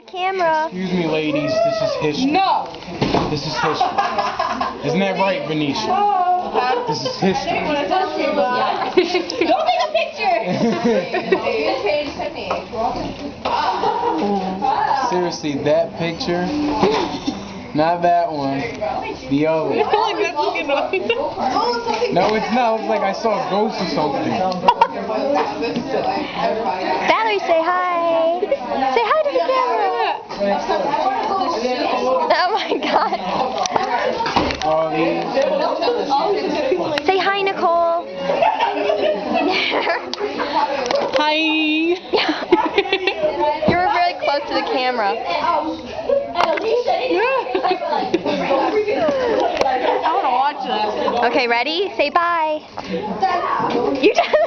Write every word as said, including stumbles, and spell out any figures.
camera. Excuse me, ladies. This is history. No. This is history. Isn't that right, Venetia? This is history. Don't take a picture. Seriously, that picture. Not that one. The other one. No, it's not. It's like I saw a ghost or something. Valerie, say hi. Say hi to the camera. Oh my God. All these. Say hi, Nicole. Hi. You were really close to the camera. I want to watch that. Okay, ready? Say bye. You just